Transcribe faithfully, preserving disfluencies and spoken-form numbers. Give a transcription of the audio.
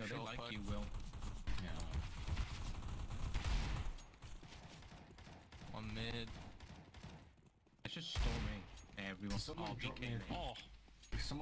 Yo, they Short like pipe. you, Will. Yeah. One mid. It's just storming. Everyone. Someone Oh, drop me B K. a- Oh! Someone